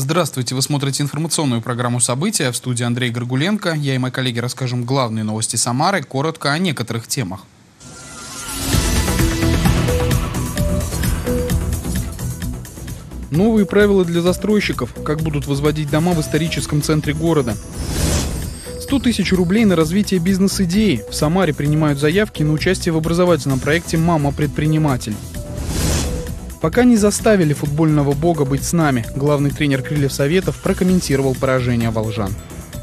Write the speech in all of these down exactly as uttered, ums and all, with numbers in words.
Здравствуйте, вы смотрите информационную программу «События». В студии Андрей Горгуленко. Я и мои коллеги расскажем главные новости Самары, коротко о некоторых темах. Новые правила для застройщиков. Как будут возводить дома в историческом центре города. сто тысяч рублей на развитие бизнес-идеи. В Самаре принимают заявки на участие в образовательном проекте «Мама-предприниматель». Пока не заставили футбольного бога быть с нами. Главный тренер «Крыльев Советов» прокомментировал поражение волжан.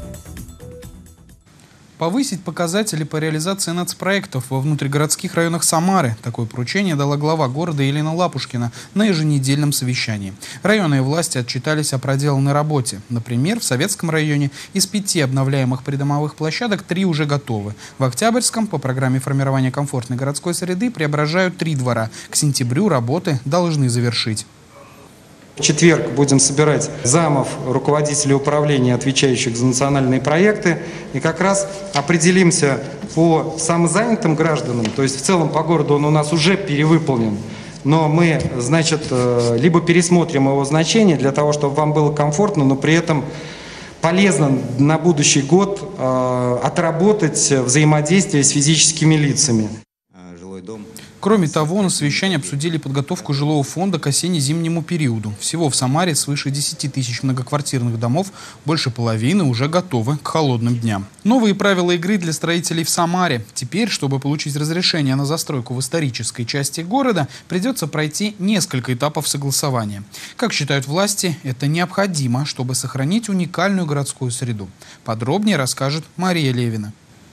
Повысить показатели по реализации нацпроектов во внутригородских районах Самары. Такое поручение дала глава города Елена Лапушкина на еженедельном совещании. Районные власти отчитались о проделанной работе. Например, в Советском районе из пяти обновляемых придомовых площадок три уже готовы. В Октябрьском по программе формирования комфортной городской среды преображают три двора. К сентябрю работы должны завершить. В четверг будем собирать замов, руководителей управления, отвечающих за национальные проекты. И как раз определимся по самозанятым гражданам. То есть в целом по городу он у нас уже перевыполнен. Но мы, значит, либо пересмотрим его значение для того, чтобы вам было комфортно, но при этом полезно на будущий год отработать взаимодействие с физическими лицами. Кроме того, на совещании обсудили подготовку жилого фонда к осенне-зимнему периоду. Всего в Самаре свыше десяти тысяч многоквартирных домов, больше половины уже готовы к холодным дням. Новые правила игры для строителей в Самаре. Теперь, чтобы получить разрешение на застройку в исторической части города, придется пройти несколько этапов согласования. Как считают власти, это необходимо, чтобы сохранить уникальную городскую среду. Подробнее расскажет Мария Левина.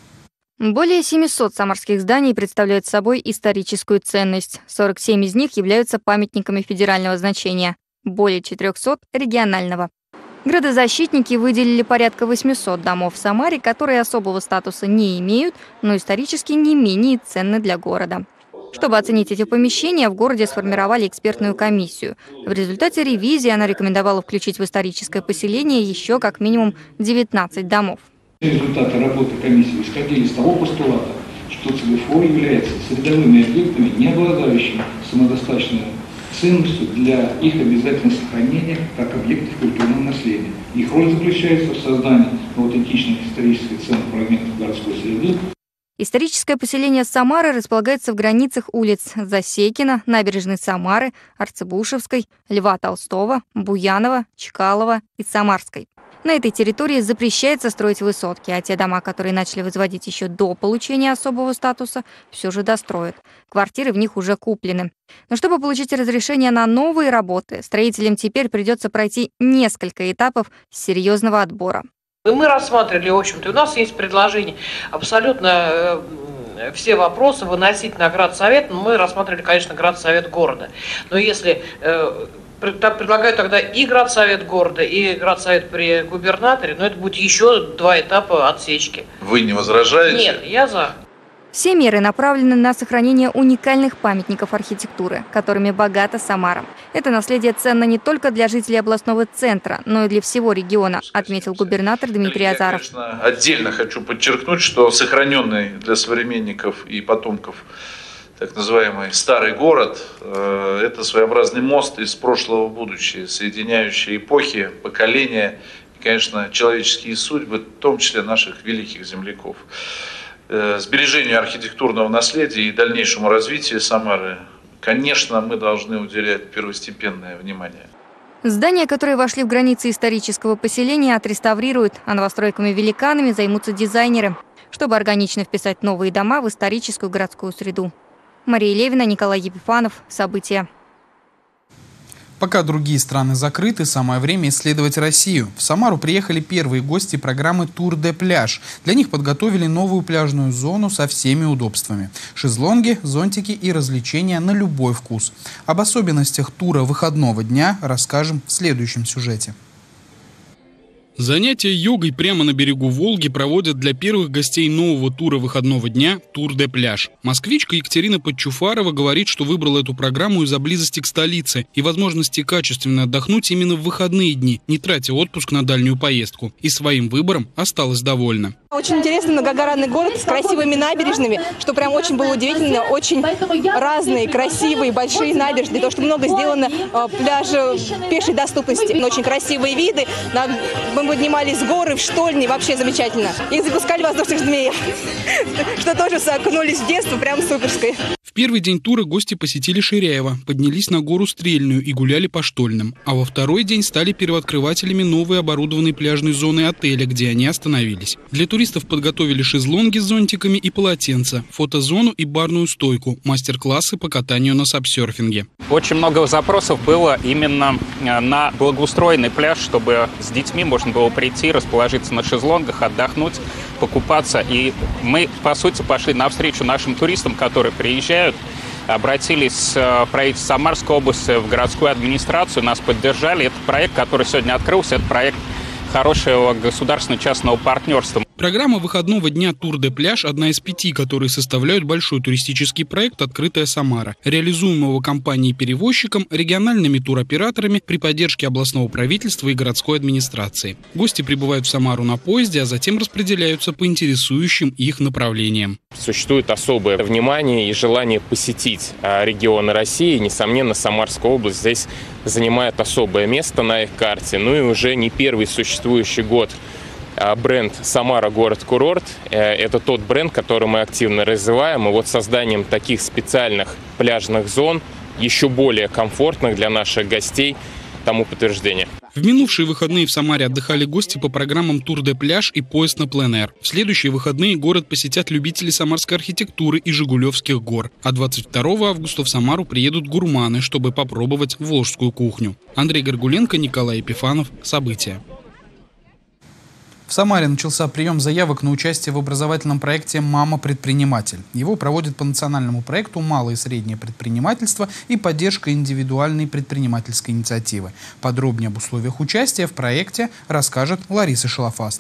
Более семисот самарских зданий представляют собой историческую ценность. сорок семь из них являются памятниками федерального значения, более четырёхсот – регионального. Градозащитники выделили порядка восьмисот домов в Самаре, которые особого статуса не имеют, но исторически не менее ценны для города. Чтобы оценить эти помещения, в городе сформировали экспертную комиссию. В результате ревизии она рекомендовала включить в историческое поселение еще как минимум девятнадцать домов. Результаты работы комиссии исходили из того постулата, что ЦГФО является средовыми объектами, не обладающими самодостаточной ценностью для их обязательного сохранения как объектов культурного наследия. Их роль заключается в создании аутентичных исторических ценных фрагментов городской среды. Историческое поселение Самары располагается в границах улиц Засекина, Набережной Самары, Арцебушевской, Льва Толстого, Буянова, Чкалова и Самарской. На этой территории запрещается строить высотки, а те дома, которые начали возводить еще до получения особого статуса, все же достроят. Квартиры в них уже куплены. Но чтобы получить разрешение на новые работы, строителям теперь придется пройти несколько этапов серьезного отбора. Мы рассматривали, в общем-то, у нас есть предложение абсолютно э, все вопросы выносить на Градсовет. Мы рассматривали, конечно, Градсовет города. Но если... Э, Предлагаю тогда и Градсовет города, и Градсовет при губернаторе, но это будет еще два этапа отсечки. Вы не возражаете? Нет, я за. Все меры направлены на сохранение уникальных памятников архитектуры, которыми богата Самара. Это наследие ценно не только для жителей областного центра, но и для всего региона, отметил губернатор Дмитрий Азаров. Я, конечно, отдельно хочу подчеркнуть, что сохраненный для современников и потомков так называемый старый город – это своеобразный мост из прошлого в будущее, соединяющий эпохи, поколения и, конечно, человеческие судьбы, в том числе наших великих земляков. Сбережению архитектурного наследия и дальнейшему развитию Самары, конечно, мы должны уделять первостепенное внимание. Здания, которые вошли в границы исторического поселения, отреставрируют, а новостройками-великанами займутся дизайнеры, чтобы органично вписать новые дома в историческую городскую среду. Мария Левина, Николай Епифанов. События. Пока другие страны закрыты, самое время исследовать Россию. В Самару приехали первые гости программы «Тур де пляж». Для них подготовили новую пляжную зону со всеми удобствами. Шезлонги, зонтики и развлечения на любой вкус. Об особенностях тура выходного дня расскажем в следующем сюжете. Занятия йогой прямо на берегу Волги проводят для первых гостей нового тура выходного дня «Тур де пляж». Москвичка Екатерина Подчуфарова говорит, что выбрала эту программу из-за близости к столице и возможности качественно отдохнуть именно в выходные дни, не тратя отпуск на дальнюю поездку. И своим выбором осталась довольна. Очень интересный многогранный город с красивыми набережными, что прям очень было удивительно. Очень разные, красивые, большие набережные. То, что много сделано пляжи пешей доступности. Очень красивые виды. Мы поднимались с горы в штольни, вообще замечательно. Их запускали воздушных змеев, что тоже окунулись в детство, прям суперское. В первый день тура гости посетили Ширяево, поднялись на гору Стрельную и гуляли по штольням. А во второй день стали первооткрывателями новой оборудованной пляжной зоны отеля, где они остановились. Для туристов подготовили шезлонги с зонтиками и полотенца, фотозону и барную стойку, мастер-классы по катанию на сапсерфинге. Очень много запросов было именно на благоустроенный пляж, чтобы с детьми можно было прийти, расположиться на шезлонгах, отдохнуть, покупаться. И мы, по сути, пошли навстречу нашим туристам, которые приезжают, обратились в правительство Самарской области, в городскую администрацию, нас поддержали. Это проект, который сегодня открылся, это проект хорошего государственно-частного партнерства. Программа выходного дня «Тур де пляж» – одна из пяти, которые составляют большой туристический проект «Открытая Самара», реализуемого компанией-перевозчиком, региональными туроператорами при поддержке областного правительства и городской администрации. Гости прибывают в Самару на поезде, а затем распределяются по интересующим их направлениям. Существует особое внимание и желание посетить регионы России. Несомненно, Самарская область здесь занимает особое место на их карте. Ну и уже не первый существующий год бренд «Самара. Город-курорт». Это тот бренд, который мы активно развиваем. И вот созданием таких специальных пляжных зон, еще более комфортных для наших гостей, тому подтверждение. В минувшие выходные в Самаре отдыхали гости по программам «Тур де пляж» и «Поезд на пленэр». В следующие выходные город посетят любители самарской архитектуры и Жигулевских гор. А двадцать второго августа в Самару приедут гурманы, чтобы попробовать волжскую кухню. Андрей Горгуленко, Николай Епифанов. События. В Самаре начался прием заявок на участие в образовательном проекте «Мама-предприниматель». Его проводят по национальному проекту «Малое и среднее предпринимательство» и поддержка индивидуальной предпринимательской инициативы. Подробнее об условиях участия в проекте расскажет Лариса Шалафаст.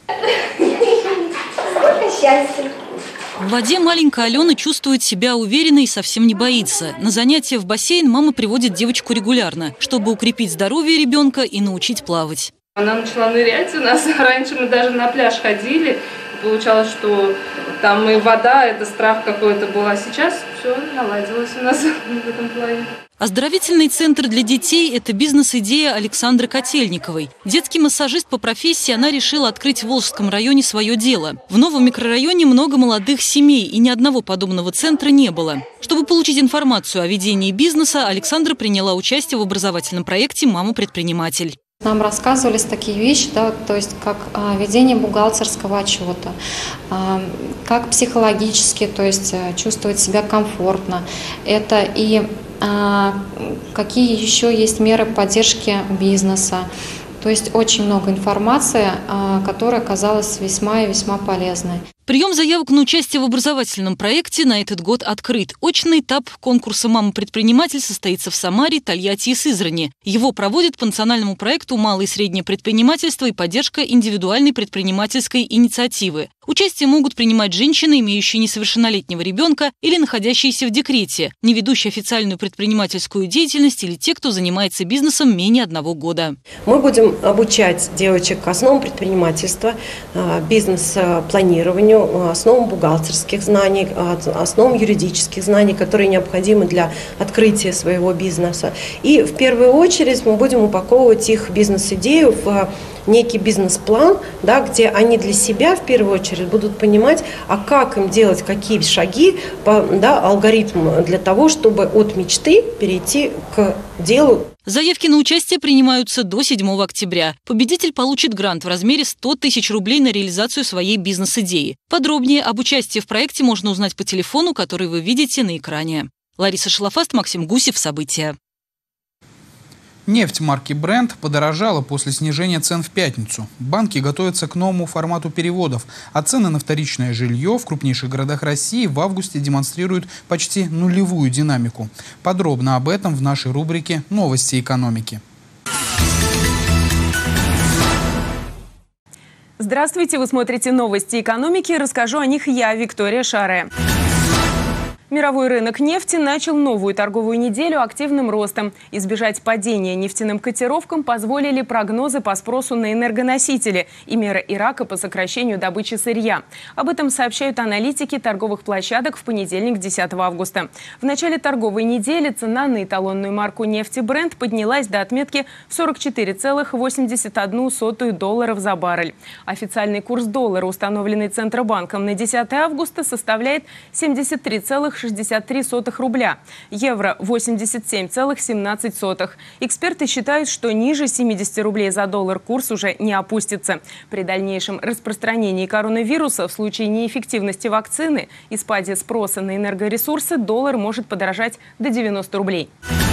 В воде маленькая Алена чувствует себя уверенно и совсем не боится. На занятия в бассейн мама приводит девочку регулярно, чтобы укрепить здоровье ребенка и научить плавать. Она начала нырять у нас. Раньше мы даже на пляж ходили. Получалось, что там и вода, это страх какой-то был. А сейчас все наладилось у нас в этом плане. Оздоровительный центр для детей – это бизнес-идея Александры Котельниковой. Детский массажист по профессии, она решила открыть в Волжском районе свое дело. В новом микрорайоне много молодых семей, и ни одного подобного центра не было. Чтобы получить информацию о ведении бизнеса, Александра приняла участие в образовательном проекте «Мама-предприниматель». Нам рассказывались такие вещи, да, то есть как а, ведение бухгалтерского отчета, а, как психологически, то есть а, чувствовать себя комфортно. Это и а, какие еще есть меры поддержки бизнеса. То есть очень много информации, а, которая оказалась весьма и весьма полезной. Прием заявок на участие в образовательном проекте на этот год открыт. Очный этап конкурса «Мама-предприниматель» состоится в Самаре, Тольятти и Сызрани. Его проводят по национальному проекту «Малое и среднее предпринимательство» и поддержка индивидуальной предпринимательской инициативы. Участие могут принимать женщины, имеющие несовершеннолетнего ребенка или находящиеся в декрете, не ведущие официальную предпринимательскую деятельность или те, кто занимается бизнесом менее одного года. Мы будем обучать девочек основам предпринимательства, бизнес-планированию, основам бухгалтерских знаний, основам юридических знаний, которые необходимы для открытия своего бизнеса. И в первую очередь мы будем упаковывать их бизнес-идею в некий бизнес-план, да, где они для себя в первую очередь будут понимать, а как им делать, какие шаги, да, алгоритм для того, чтобы от мечты перейти к делу. Заявки на участие принимаются до седьмого октября. Победитель получит грант в размере сто тысяч рублей на реализацию своей бизнес-идеи. Подробнее об участии в проекте можно узнать по телефону, который вы видите на экране. Лариса Шалафаст, Максим Гусев. События. Нефть марки Brent подорожала после снижения цен в пятницу. Банки готовятся к новому формату переводов, а цены на вторичное жилье в крупнейших городах России в августе демонстрируют почти нулевую динамику. Подробно об этом в нашей рубрике «Новости экономики». Здравствуйте, вы смотрите новости экономики. Расскажу о них я, Виктория Шаре. Мировой рынок нефти начал новую торговую неделю активным ростом. Избежать падения нефтяным котировкам позволили прогнозы по спросу на энергоносители и меры Ирака по сокращению добычи сырья. Об этом сообщают аналитики торговых площадок в понедельник, десятого августа. В начале торговой недели цена на эталонную марку нефти Brent поднялась до отметки в сорок четыре целых восемьдесят одну сотую долларов за баррель. Официальный курс доллара, установленный Центробанком на десятое августа, составляет семьдесят три целых шестьдесят три сотых рубля. Евро – восемьдесят семь целых семнадцать сотых. Эксперты считают, что ниже семидесяти рублей за доллар курс уже не опустится. При дальнейшем распространении коронавируса в случае неэффективности вакцины и спаде спроса на энергоресурсы доллар может подорожать до девяноста рублей.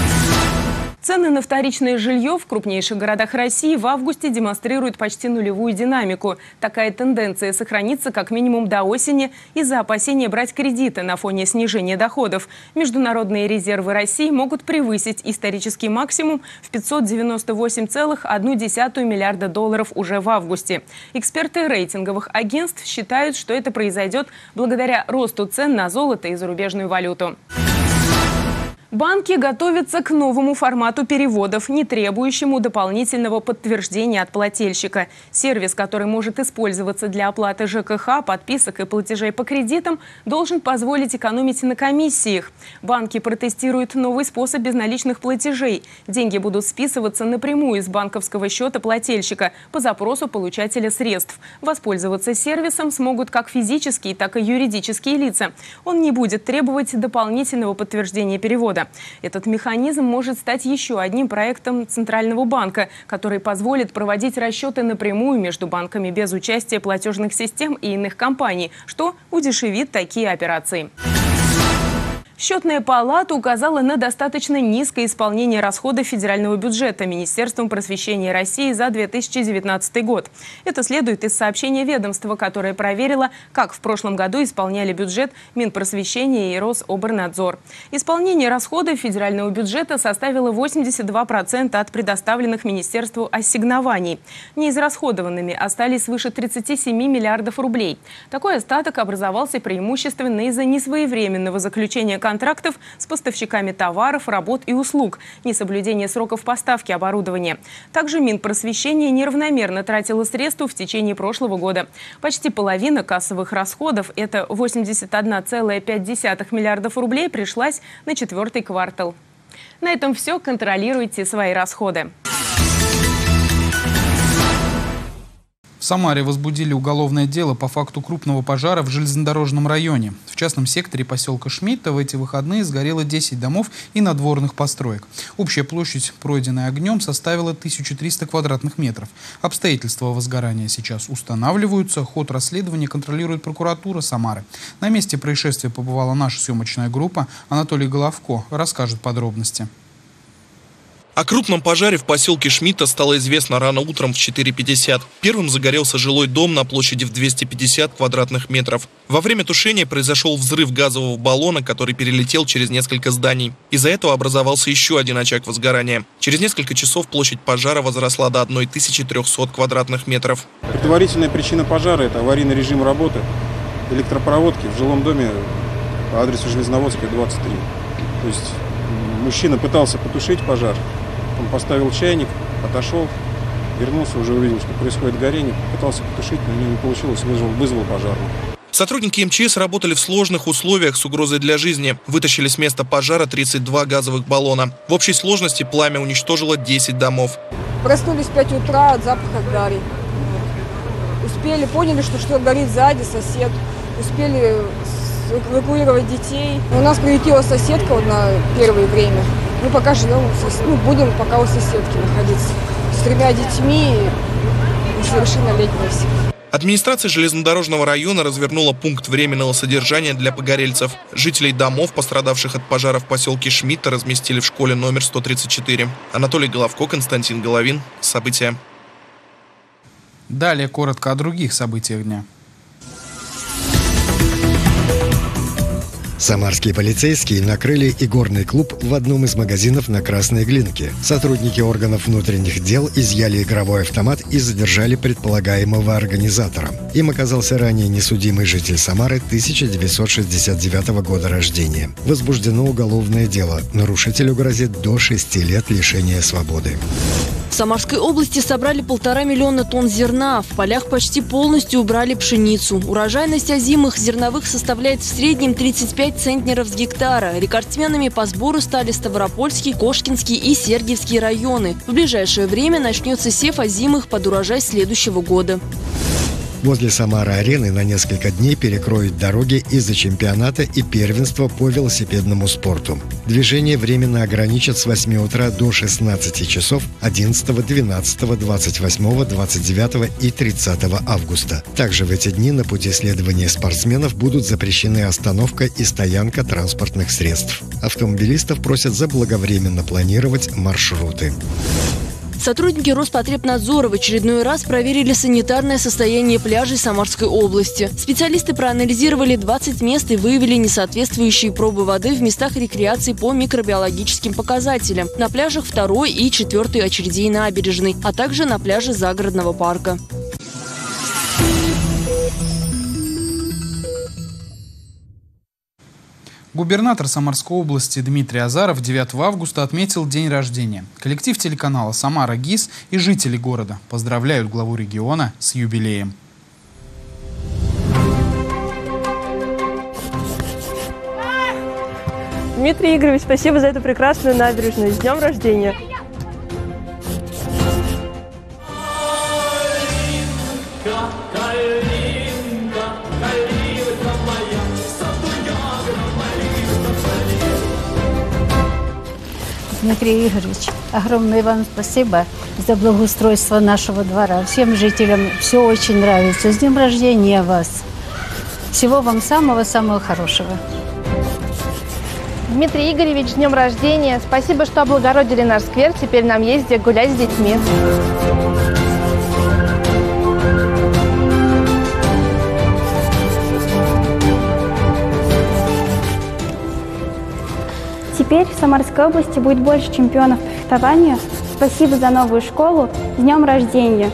Цены на вторичное жилье в крупнейших городах России в августе демонстрируют почти нулевую динамику. Такая тенденция сохранится как минимум до осени из-за опасения брать кредиты на фоне снижения доходов. Международные резервы России могут превысить исторический максимум в пятьсот девяносто восемь целых одну десятую миллиарда долларов уже в августе. Эксперты рейтинговых агентств считают, что это произойдет благодаря росту цен на золото и зарубежную валюту. Банки готовятся к новому формату переводов, не требующему дополнительного подтверждения от плательщика. Сервис, который может использоваться для оплаты ЖКХ, подписок и платежей по кредитам, должен позволить экономить на комиссиях. Банки протестируют новый способ безналичных платежей. Деньги будут списываться напрямую из банковского счета плательщика по запросу получателя средств. Воспользоваться сервисом смогут как физические, так и юридические лица. Он не будет требовать дополнительного подтверждения перевода. Этот механизм может стать еще одним проектом Центрального банка, который позволит проводить расчеты напрямую между банками без участия платежных систем и иных компаний, что удешевит такие операции. Счетная палата указала на достаточно низкое исполнение расходов федерального бюджета Министерством просвещения России за две тысячи девятнадцатый год. Это следует из сообщения ведомства, которое проверило, как в прошлом году исполняли бюджет Минпросвещения и Рособорнадзор. Исполнение расходов федерального бюджета составило восемьдесят два процента от предоставленных Министерству ассигнований. Неизрасходованными остались свыше тридцати семи миллиардов рублей. Такой остаток образовался преимущественно из-за несвоевременного заключения контрактов контрактов с поставщиками товаров, работ и услуг, несоблюдение сроков поставки оборудования. Также Минпросвещение неравномерно тратило средства в течение прошлого года. Почти половина кассовых расходов, это восемьдесят одна целая пять десятых миллиардов рублей, пришлась на четвертый квартал. На этом все. Контролируйте свои расходы. В Самаре возбудили уголовное дело по факту крупного пожара в железнодорожном районе. В частном секторе поселка Шмидта в эти выходные сгорело десять домов и надворных построек. Общая площадь, пройденная огнем, составила тысячу триста квадратных метров. Обстоятельства возгорания сейчас устанавливаются. Ход расследования контролирует прокуратура Самары. На месте происшествия побывала наша съемочная группа. Анатолий Головко расскажет подробности. О крупном пожаре в поселке Шмидта стало известно рано утром в четыре пятьдесят. Первым загорелся жилой дом на площади в двести пятьдесят квадратных метров. Во время тушения произошел взрыв газового баллона, который перелетел через несколько зданий. Из-за этого образовался еще один очаг возгорания. Через несколько часов площадь пожара возросла до тысячи трёхсот квадратных метров. Предварительная причина пожара – это аварийный режим работы электропроводки в жилом доме по адресу Железноводская, двадцать три. То есть мужчина пытался потушить пожар. Он поставил чайник, отошел, вернулся, уже увидел, что происходит горение, пытался потушить, но у него не получилось, вызвал, вызвал пожарную. Сотрудники эм че эс работали в сложных условиях с угрозой для жизни. Вытащили с места пожара тридцать два газовых баллона. В общей сложности пламя уничтожило десять домов. Проснулись в пять утра от запаха гари. Успели, поняли, что что горит сзади, сосед. Успели эвакуировать детей. У нас прилетела соседка вот на первое время. Мы пока живем, ну, будем пока у соседки находиться. С тремя детьми и несовершеннолетними все. Администрация железнодорожного района развернула пункт временного содержания для погорельцев. Жителей домов, пострадавших от пожара в поселке Шмидта, разместили в школе номер сто тридцать четыре. Анатолий Головко, Константин Головин. События. Далее коротко о других событиях дня. Самарские полицейские накрыли игорный клуб в одном из магазинов на Красной Глинке. Сотрудники органов внутренних дел изъяли игровой автомат и задержали предполагаемого организатора. Им оказался ранее несудимый житель Самары тысяча девятьсот шестьдесят девятого года рождения. Возбуждено уголовное дело. Нарушителю грозит до шести лет лишения свободы. В Самарской области собрали полтора миллиона тонн зерна. В полях почти полностью убрали пшеницу. Урожайность озимых зерновых составляет в среднем тридцать пять центнеров с гектара. Рекордсменами по сбору стали Ставропольский, Кошкинский и Сергиевский районы. В ближайшее время начнется сев озимых под урожай следующего года. Возле Самары-арены на несколько дней перекроют дороги из-за чемпионата и первенства по велосипедному спорту. Движение временно ограничат с восьми утра до шестнадцати часов одиннадцатого, двенадцатого, двадцать восьмого, двадцать девятого и тридцатого августа. Также в эти дни на пути следования спортсменов будут запрещены остановка и стоянка транспортных средств. Автомобилистов просят заблаговременно планировать маршруты. Сотрудники Роспотребнадзора в очередной раз проверили санитарное состояние пляжей Самарской области. Специалисты проанализировали двадцать мест и выявили несоответствующие пробы воды в местах рекреации по микробиологическим показателям, на пляжах второй и четвертой очередей набережной, а также на пляже загородного парка. Губернатор Самарской области Дмитрий Азаров девятого августа отметил день рождения. Коллектив телеканала «Самара ГИС» и жители города поздравляют главу региона с юбилеем. Дмитрий Игоревич, спасибо за эту прекрасную набережную. С днем рождения! Дмитрий Игоревич, огромное вам спасибо за благоустройство нашего двора. Всем жителям все очень нравится. С днем рождения вас. Всего вам самого-самого хорошего. Дмитрий Игоревич, с днем рождения. Спасибо, что облагородили наш сквер. Теперь нам есть где гулять с детьми. Теперь в Самарской области будет больше чемпионов по фехтованию. Спасибо за новую школу. С днем рождения!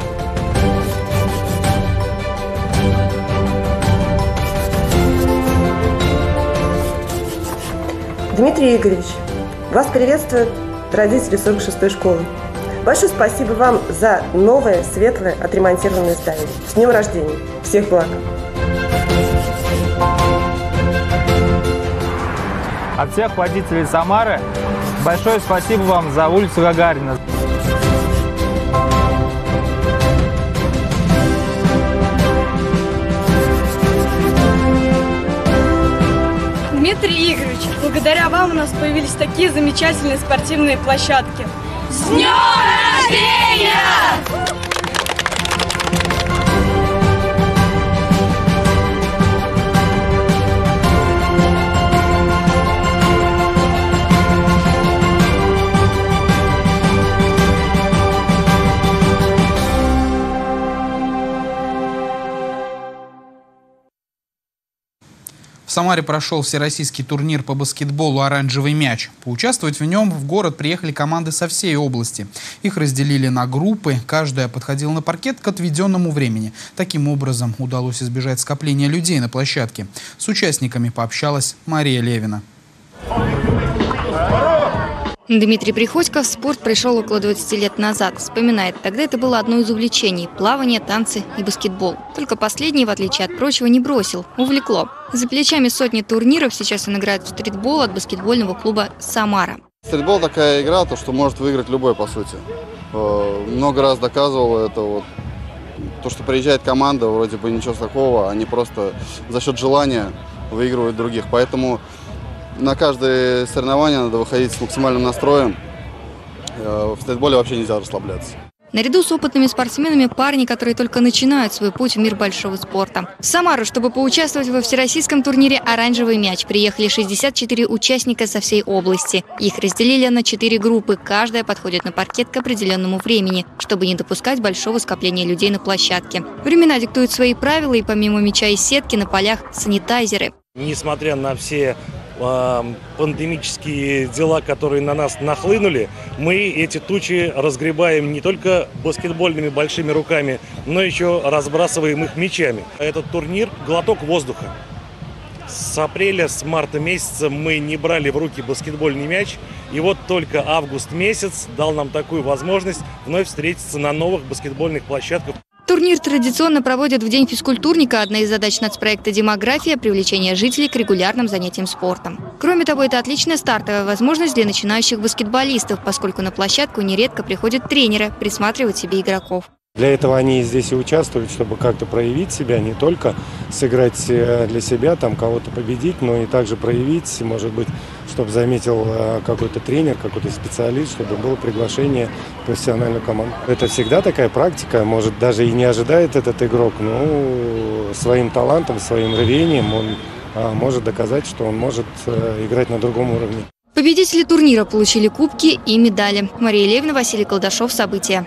Дмитрий Игоревич, вас приветствуют родители сорок шестой школы. Большое спасибо вам за новое, светлое, отремонтированное здание. С днем рождения! Всех благ! От всех водителей Самары большое спасибо вам за улицу Гагарина. Дмитрий Игоревич, благодаря вам у нас появились такие замечательные спортивные площадки. С днем рождения! В Самаре прошел всероссийский турнир по баскетболу «Оранжевый мяч». Поучаствовать в нем в город приехали команды со всей области. Их разделили на группы, каждая подходила на паркет к отведенному времени. Таким образом удалось избежать скопления людей на площадке. С участниками пообщалась Мария Левина. Дмитрий Приходько в спорт пришел около двадцати лет назад. Вспоминает, тогда это было одно из увлечений – плавание, танцы и баскетбол. Только последний, в отличие от прочего, не бросил, увлекло. За плечами сотни турниров, сейчас он играет в стритбол от баскетбольного клуба «Самара». Стритбол такая игра, то, что может выиграть любой, по сути. Много раз доказывал это. Вот. То, что приезжает команда, вроде бы ничего такого, они просто за счет желания выигрывают других. Поэтому на каждое соревнование надо выходить с максимальным настроем. В стритболе вообще нельзя расслабляться. Наряду с опытными спортсменами парни, которые только начинают свой путь в мир большого спорта. В Самару, чтобы поучаствовать во всероссийском турнире «Оранжевый мяч», приехали шестьдесят четыре участника со всей области. Их разделили на четыре группы, каждая подходит на паркет к определенному времени, чтобы не допускать большого скопления людей на площадке. Времена диктуют свои правила, и помимо мяча и сетки на полях санитайзеры. Несмотря на все э, пандемические дела, которые на нас нахлынули, мы эти тучи разгребаем не только баскетбольными большими руками, но еще разбрасываем их мячами. Этот турнир – глоток воздуха. С апреля, с марта месяца мы не брали в руки баскетбольный мяч, и вот только август месяц дал нам такую возможность вновь встретиться на новых баскетбольных площадках. Турнир традиционно проводят в День физкультурника. Одна из задач нацпроекта «Демография» – привлечение жителей к регулярным занятиям спортом. Кроме того, это отличная стартовая возможность для начинающих баскетболистов, поскольку на площадку нередко приходят тренеры присматривать себе игроков. Для этого они здесь и участвуют, чтобы как-то проявить себя, не только сыграть для себя, там кого-то победить, но и также проявить, может быть, чтобы заметил какой-то тренер, какой-то специалист, чтобы было приглашение в профессиональную команду. Это всегда такая практика, может, даже и не ожидает этот игрок, но своим талантом, своим рвением он может доказать, что он может играть на другом уровне. Победители турнира получили кубки и медали. Мария Левина, Василий Колдашов. События.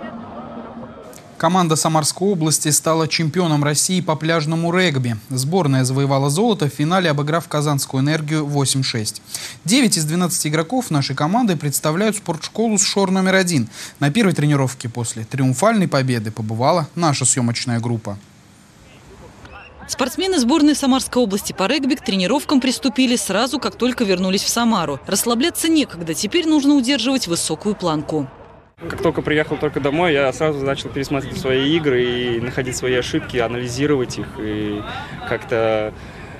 Команда Самарской области стала чемпионом России по пляжному регби. Сборная завоевала золото в финале, обыграв Казанскую энергию восемь шесть. девять из двенадцати игроков нашей команды представляют спортшколу «Шор номер один». На первой тренировке после триумфальной победы побывала наша съемочная группа. Спортсмены сборной Самарской области по регби к тренировкам приступили сразу, как только вернулись в Самару. Расслабляться некогда, теперь нужно удерживать высокую планку. Как только приехал только домой, я сразу начал пересматривать свои игры и находить свои ошибки, анализировать их и как-то,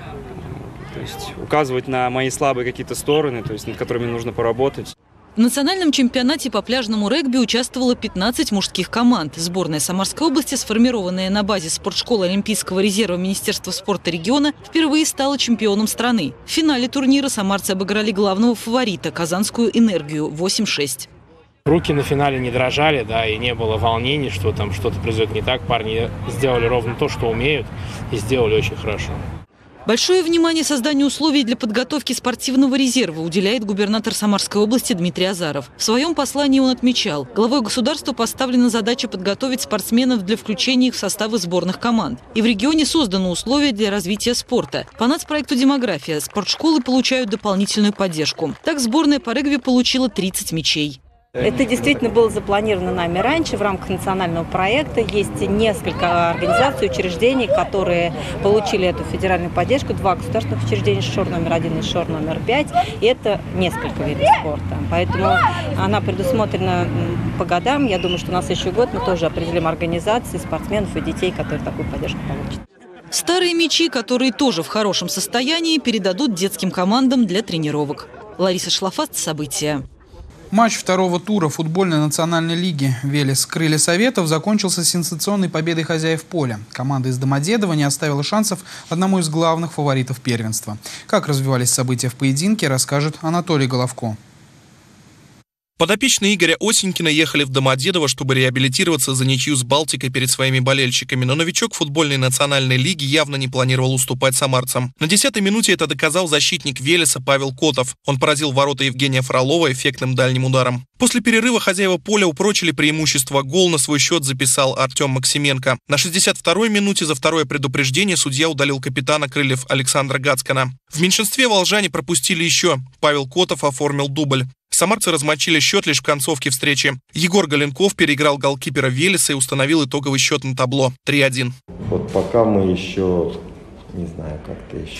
то есть, указывать на мои слабые какие-то стороны, то есть, над которыми нужно поработать. В национальном чемпионате по пляжному регби участвовало пятнадцать мужских команд. Сборная Самарской области, сформированная на базе спортшколы Олимпийского резерва Министерства спорта региона, впервые стала чемпионом страны. В финале турнира самарцы обыграли главного фаворита – Казанскую энергию восемь шесть. Руки на финале не дрожали, да, и не было волнений, что там что-то произойдет не так. Парни сделали ровно то, что умеют, и сделали очень хорошо. Большое внимание созданию условий для подготовки спортивного резерва уделяет губернатор Самарской области Дмитрий Азаров. В своем послании он отмечал, главой государства поставлена задача подготовить спортсменов для включения их в составы сборных команд. И в регионе созданы условия для развития спорта. По нацпроекту «Демография» спортшколы получают дополнительную поддержку. Так сборная по регби получила тридцать мячей. Это действительно было запланировано нами раньше в рамках национального проекта. Есть несколько организаций, учреждений, которые получили эту федеральную поддержку. Два государственных учреждения, ШОР номер один и ШОР номер пять. И это несколько видов спорта. Поэтому она предусмотрена по годам. Я думаю, что на следующий год мы тоже определим организации спортсменов и детей, которые такую поддержку получат. Старые мячи, которые тоже в хорошем состоянии, передадут детским командам для тренировок. Лариса Шлафаст. События. Матч второго тура футбольной национальной лиги «Велес Крылья Советов» закончился сенсационной победой хозяев поля. Команда из Домодедова не оставила шансов одному из главных фаворитов первенства. Как развивались события в поединке, расскажет Анатолий Головко. Подопечные Игоря Осенькина ехали в Домодедово, чтобы реабилитироваться за ничью с Балтикой перед своими болельщиками, но новичок футбольной национальной лиги явно не планировал уступать самарцам. На десятой минуте это доказал защитник «Велеса» Павел Котов. Он поразил ворота Евгения Фролова эффектным дальним ударом. После перерыва хозяева поля упрочили преимущество. Гол на свой счет записал Артем Максименко. На шестьдесят второй минуте за второе предупреждение судья удалил капитана крыльев Александра Гацкана. В меньшинстве волжане пропустили еще. Павел Котов оформил дубль. Самарцы размочили счет лишь в концовке встречи. Егор Галенков переиграл голкипера «Велеса» и установил итоговый счет на табло три один. Вот пока мы еще, не знаю, как-то еще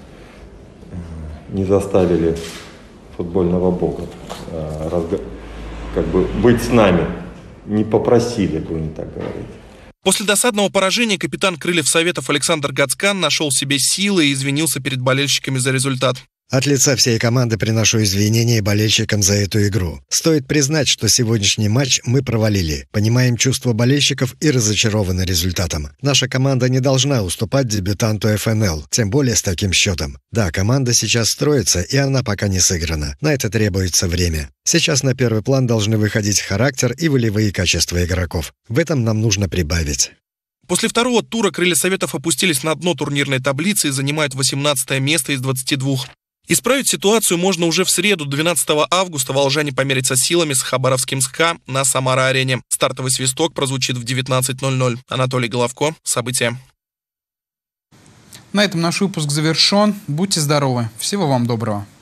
не заставили футбольного бога как бы быть с нами, не попросили, будем так говорить. После досадного поражения капитан крыльев Советов Александр Гацкан нашел в себе силы и извинился перед болельщиками за результат. От лица всей команды приношу извинения болельщикам за эту игру. Стоит признать, что сегодняшний матч мы провалили. Понимаем чувства болельщиков и разочарованы результатом. Наша команда не должна уступать дебютанту эф эн эл, тем более с таким счетом. Да, команда сейчас строится, и она пока не сыграна. На это требуется время. Сейчас на первый план должны выходить характер и волевые качества игроков. В этом нам нужно прибавить. После второго тура крылья Советов опустились на дно турнирной таблицы и занимают восемнадцатое место из двадцати двух. Исправить ситуацию можно уже в среду, двенадцатого августа. Волжане померятся силами с хабаровским СКА на Самара-арене. Стартовый свисток прозвучит в девятнадцать ноль ноль. Анатолий Головко. События. На этом наш выпуск завершен. Будьте здоровы. Всего вам доброго.